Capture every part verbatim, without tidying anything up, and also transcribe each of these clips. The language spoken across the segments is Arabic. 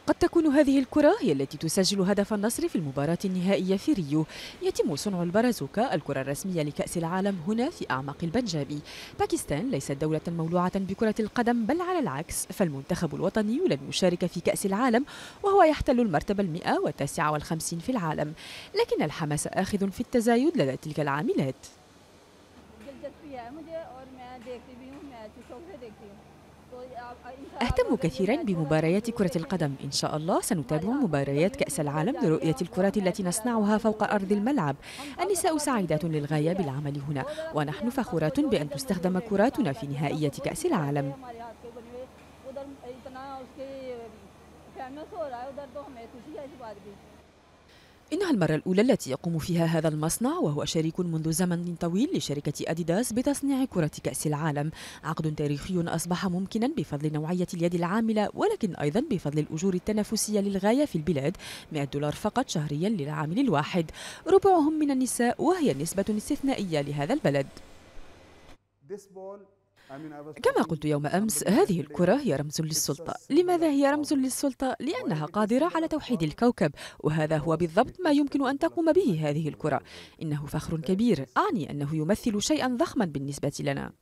قد تكون هذه الكرة هي التي تسجل هدف النصر في المباراة النهائية في ريو. يتم صنع البرازوكا الكرة الرسمية لكأس العالم هنا في أعماق البنجابي. باكستان ليست دولة مولوعة بكرة القدم، بل على العكس، فالمنتخب الوطني لن يشارك في كأس العالم وهو يحتل المرتبة المئة والتاسعة والخمسين في العالم، لكن الحماس آخذ في التزايد لدى تلك العاملات. أهتم كثيرا بمباريات كرة القدم. إن شاء الله سنتابع مباريات كأس العالم لرؤية الكرات التي نصنعها فوق أرض الملعب. النساء سعيدات للغاية بالعمل هنا، ونحن فخورات بأن تستخدم كراتنا في نهائية كأس العالم. إنها المرة الأولى التي يقوم فيها هذا المصنع، وهو شريك منذ زمن طويل لشركة أديداس بتصنيع كرة كأس العالم. عقد تاريخي أصبح ممكنا بفضل نوعية اليد العاملة، ولكن أيضا بفضل الأجور التنافسية للغاية في البلاد، مئة دولار فقط شهريا للعامل الواحد، ربعهم من النساء، وهي نسبة استثنائية لهذا البلد. كما قلت يوم أمس، هذه الكرة هي رمز للسلطة. لماذا هي رمز للسلطة؟ لأنها قادرة على توحيد الكوكب، وهذا هو بالضبط ما يمكن أن تقوم به هذه الكرة. إنه فخر كبير، أعني أنه يمثل شيئا ضخما بالنسبة لنا.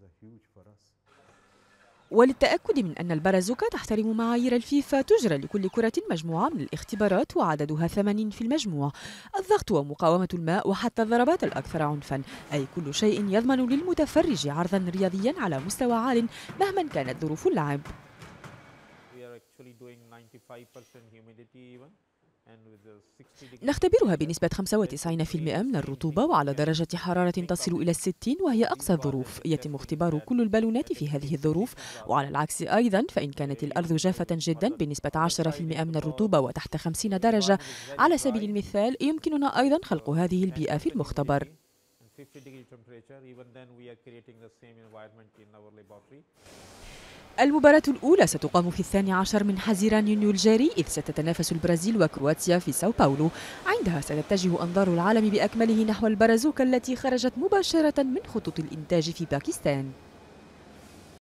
وللتأكد من أن البرازوكا تحترم معايير الفيفا، تجرى لكل كرة مجموعة من الاختبارات وعددها ثمانين في المجموع. الضغط ومقاومة الماء وحتى الضربات الأكثر عنفا، أي كل شيء يضمن للمتفرج عرضا رياضيا على مستوى عال مهما كانت ظروف اللعب. نختبرها بنسبة خمسة وتسعين بالمئة من الرطوبة وعلى درجة حرارة تصل إلى الستين، وهي أقصى الظروف. يتم اختبار كل البالونات في هذه الظروف، وعلى العكس أيضا، فإن كانت الأرض جافة جدا بنسبة عشرة بالمئة من الرطوبة وتحت خمسين درجة على سبيل المثال، يمكننا أيضا خلق هذه البيئة في المختبر. المباراة الأولى ستقام في الثاني عشر من حزيران يونيو الجاري، إذ ستتنافس البرازيل وكرواتيا في ساو باولو. عندها ستتجه أنظار العالم بأكمله نحو البرازوكا التي خرجت مباشرة من خطوط الإنتاج في باكستان.